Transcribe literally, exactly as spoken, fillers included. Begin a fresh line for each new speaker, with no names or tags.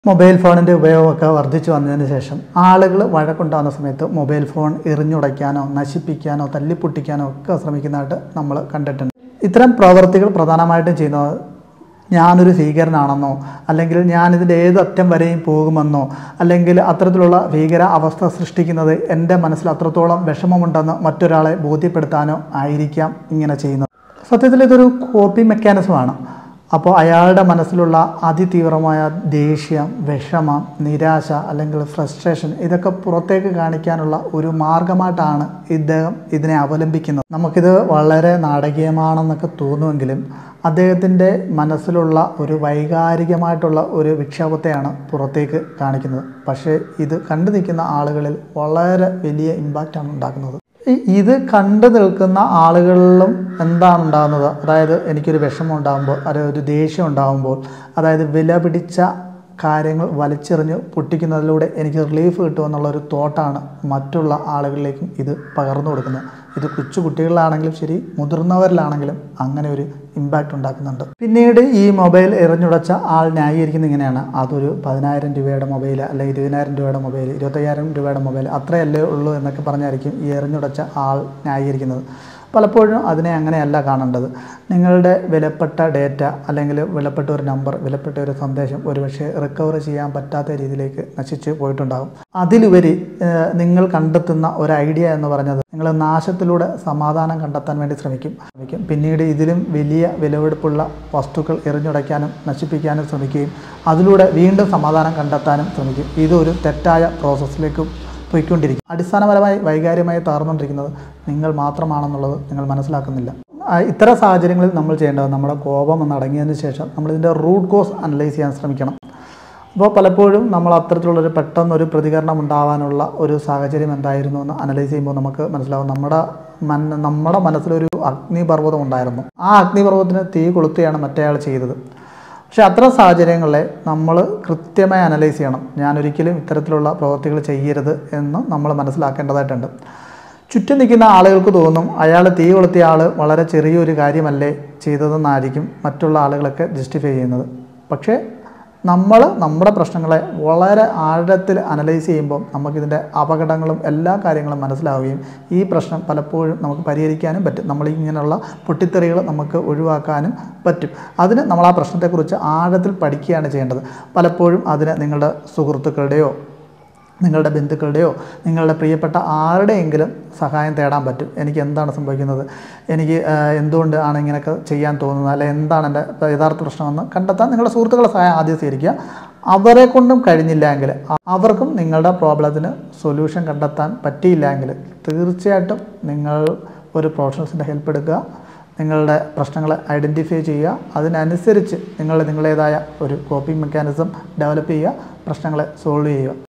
Mobile ഫോണിൻ്റെ ഉപയോഗമൊക്കെ വർദ്ധിച്ചു വന്നതിന് ശേഷം ആളുകൾ വഴക്കുണ്ടാകുന്ന സമയത്ത് മൊബൈൽ ഫോൺ എറിഞ്ഞുടയ്ക്കാനോ നശിപ്പിക്കാനോ തല്ലിപ്പൊട്ടിക്കാനോ ഒക്കെ ശ്രമിക്കുന്നതായിട്ട് നമ്മൾ കണ്ടിട്ടുണ്ട്. ഇത്തരം പ്രവൃത്തികൾ പ്രധാനമായിട്ടും ചെയ്യുന്നത് ഞാനൊരു ഭീകരനാണെന്നോ അല്ലെങ്കിൽ ഞാനിതിൻ്റെ ഏത് അറ്റം വരെയും പോകുമെന്നോ അല്ലെങ്കിൽ അത്തരത്തിലുള്ള ഭീകര അവസ്ഥ സൃഷ്ടിക്കുന്നത് എൻ്റെ മനസ്സിൽ അത്രത്തോളം വിഷമമുണ്ടെന്ന് മറ്റൊരാളെ ബോധ്യപ്പെടുത്താനോ ആയിരിക്കാം ഇങ്ങനെ ചെയ്യുന്നത്. സത്യത്തിൽ ഇതൊരു കോപ്പി മെക്കാനിസമാണ്. അപ്പോൾ അയാളുടെ മനസ്സിലുള്ള അതിതീവ്രമായ ദേഷ്യം, വിഷമം, നിരാശ അല്ലെങ്കിൽ ഫ്രസ്ട്രേഷൻ ഇതൊക്കെ പുറത്തേക്ക് കാണിക്കാനുള്ള ഒരു മാർഗമായിട്ടാണ് ഇദ്ദേഹം ഇതിനെ അവലംബിക്കുന്നത്. നമുക്കിത് വളരെ നാടകീയമാണെന്നൊക്കെ തോന്നുമെങ്കിലും അദ്ദേഹത്തിൻ്റെ മനസ്സിലുള്ള ഒരു വൈകാരികമായിട്ടുള്ള ഒരു വിക്ഷോഭത്തെയാണ് പുറത്തേക്ക് കാണിക്കുന്നത്. പക്ഷേ ഇത് കണ്ടു നിൽക്കുന്ന ആളുകളിൽ വളരെ വലിയ ഇമ്പാക്റ്റാണ് ഉണ്ടാക്കുന്നത്. ഇത് കണ്ടു നിൽക്കുന്ന ആളുകളിലും എന്താണ് ഉണ്ടാകുന്നത്? അതായത് എനിക്കൊരു വിഷമം ഉണ്ടാകുമ്പോൾ അതായത് ഒരു ദേഷ്യം ഉണ്ടാകുമ്പോൾ അതായത് വില പിടിച്ച കാര്യങ്ങൾ വലിച്ചെറിഞ്ഞ് പൊട്ടിക്കുന്നതിലൂടെ എനിക്ക് റിലീഫ് കിട്ടുമെന്നുള്ളൊരു തോട്ടാണ് മറ്റുള്ള ആളുകളിലേക്കും ഇത് പകർന്നു കൊടുക്കുന്നത്. ഇത് കൊച്ചു കുട്ടികളിലാണെങ്കിലും ശരി മുതിർന്നവരിലാണെങ്കിലും അങ്ങനെ ഒരു ഇമ്പാക്റ്റ് ഉണ്ടാക്കുന്നുണ്ട്. പിന്നീട് ഈ മൊബൈൽ എറിഞ്ഞുടച്ച ആൾ ന്യായീകരിക്കുന്നത് ഇങ്ങനെയാണ്: അതൊരു പതിനായിരം രൂപയുടെ മൊബൈൽ അല്ലെങ്കിൽ ഇരുപതിനായിരം രൂപയുടെ മൊബൈൽ, ഇരുപത്തയ്യായിരം രൂപയുടെ മൊബൈൽ അത്രയല്ലേ ഉള്ളൂ എന്നൊക്കെ പറഞ്ഞായിരിക്കും ഈ എറിഞ്ഞുടച്ച ആൾ ന്യായീകരിക്കുന്നത്. പലപ്പോഴും അതിനെ അങ്ങനെയല്ല കാണേണ്ടത്. നിങ്ങളുടെ വിലപ്പെട്ട ഡേറ്റ അല്ലെങ്കിൽ വിലപ്പെട്ട ഒരു നമ്പർ, വിലപ്പെട്ട ഒരു സന്ദേശം ഒരുപക്ഷെ റിക്കവർ ചെയ്യാൻ പറ്റാത്ത രീതിയിലേക്ക് നശിച്ച് പോയിട്ടുണ്ടാകും. അതിലുപരി നിങ്ങൾ കണ്ടെത്തുന്ന ഒരു ഐഡിയ എന്ന് പറഞ്ഞത് നിങ്ങൾ നാശത്തിലൂടെ സമാധാനം കണ്ടെത്താൻ വേണ്ടി ശ്രമിക്കും ശ്രമിക്കും പിന്നീട് ഇതിലും വലിയ വിലപിടിപ്പുള്ള വസ്തുക്കൾ എറിഞ്ഞുടയ്ക്കാനും നശിപ്പിക്കാനും ശ്രമിക്കുകയും അതിലൂടെ വീണ്ടും സമാധാനം കണ്ടെത്താനും ശ്രമിക്കും. ഇതൊരു തെറ്റായ പ്രോസസ്സിലേക്ക് പോയിക്കൊണ്ടിരിക്കും. അടിസ്ഥാനപരമായി വൈകാര്യമായി താർന്നുകൊണ്ടിരിക്കുന്നത് നിങ്ങൾ മാത്രമാണെന്നുള്ളത് നിങ്ങൾ മനസ്സിലാക്കുന്നില്ല. ഇത്തരം സാഹചര്യങ്ങളിൽ നമ്മൾ ചെയ്യേണ്ടത് നമ്മുടെ കോപം ഒന്ന് അടങ്ങിയതിന് ശേഷം നമ്മളിതിൻ്റെ റൂട്ട് കോസ് അനലൈസ് ചെയ്യാൻ ശ്രമിക്കണം. അപ്പോൾ പലപ്പോഴും നമ്മൾ അത്തരത്തിലുള്ളൊരു പെട്ടെന്നൊരു പ്രതികരണം ഉണ്ടാകാനുള്ള ഒരു സാഹചര്യം എന്തായിരുന്നു എന്ന് അനലൈസ് ചെയ്യുമ്പോൾ നമുക്ക് മനസ്സിലാവും നമ്മുടെ മൻ നമ്മുടെ മനസ്സിലൊരു അഗ്നിപർവ്വതം ഉണ്ടായിരുന്നു. ആ അഗ്നിപർവ്വതത്തിന് തീ കൊളുത്തുകയാണ് മറ്റേയാൾ ചെയ്തത്. പക്ഷേ അത്തരം സാഹചര്യങ്ങളെ നമ്മൾ കൃത്യമായി അനലൈസ് ചെയ്യണം. ഞാനൊരിക്കലും ഇത്തരത്തിലുള്ള പ്രവൃത്തികൾ ചെയ്യരുത് എന്ന് നമ്മൾ മനസ്സിലാക്കേണ്ടതായിട്ടുണ്ട്. ചുറ്റും നിൽക്കുന്ന ആളുകൾക്ക് തോന്നും അയാൾ തീ കൊളുത്തിയ ആൾ വളരെ ചെറിയൊരു കാര്യമല്ലേ ചെയ്തതെന്നായിരിക്കും മറ്റുള്ള ആളുകളൊക്കെ ജസ്റ്റിഫൈ ചെയ്യുന്നത്. പക്ഷേ നമ്മൾ നമ്മുടെ പ്രശ്നങ്ങളെ വളരെ ആഴത്തിൽ അനലൈസ് ചെയ്യുമ്പോൾ നമുക്കിതിൻ്റെ അപകടങ്ങളും എല്ലാ കാര്യങ്ങളും മനസ്സിലാവുകയും ഈ പ്രശ്നം പലപ്പോഴും നമുക്ക് പരിഹരിക്കാനും പറ്റും. നമ്മളിങ്ങനെയുള്ള പൊട്ടിത്തെറികൾ നമുക്ക് ഒഴിവാക്കാനും പറ്റും. അതിന് നമ്മൾ ആ പ്രശ്നത്തെക്കുറിച്ച് ആഴത്തിൽ പഠിക്കുകയാണ് ചെയ്യേണ്ടത്. പലപ്പോഴും അതിന് നിങ്ങളുടെ സുഹൃത്തുക്കളുടെയോ നിങ്ങളുടെ ബന്ധുക്കളുടെയോ നിങ്ങളുടെ പ്രിയപ്പെട്ട ആരുടെയെങ്കിലും സഹായം തേടാൻ പറ്റും. എനിക്ക് എന്താണ് സംഭവിക്കുന്നത്, എനിക്ക് എന്തുകൊണ്ട് ആണ് ഇങ്ങനെയൊക്കെ ചെയ്യാൻ തോന്നുന്നത്, അല്ലെങ്കിൽ എന്താണ് എൻ്റെ യഥാർത്ഥ പ്രശ്നമെന്ന് കണ്ടെത്താൻ നിങ്ങളുടെ സുഹൃത്തുക്കളുടെ സഹായം ആദ്യം സ്വീകരിക്കുക. അവരെ കൊണ്ടും കഴിഞ്ഞില്ല എങ്കിൽ, അവർക്കും നിങ്ങളുടെ പ്രോബ്ലത്തിന് സൊല്യൂഷൻ കണ്ടെത്താൻ പറ്റിയില്ല എങ്കിൽ തീർച്ചയായിട്ടും നിങ്ങൾ ഒരു പ്രൊഫഷണൽസിൻ്റെ ഹെൽപ്പ് എടുക്കുക. നിങ്ങളുടെ പ്രശ്നങ്ങളെ ഐഡൻറ്റിഫൈ ചെയ്യുക. അതിനനുസരിച്ച് നിങ്ങൾ നിങ്ങളുടേതായ ഒരു കോപ്പിംഗ് മെക്കാനിസം ഡെവലപ്പ് ചെയ്യുക. പ്രശ്നങ്ങളെ സോൾവ് ചെയ്യുക.